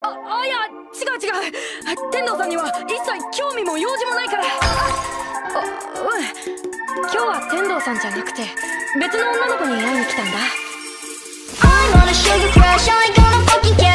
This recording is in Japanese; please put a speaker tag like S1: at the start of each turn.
S1: いや、違う。天童さんには一切興味も用事もないから。今日は天童さんじゃなくて別の女の子に会いに来たんだ。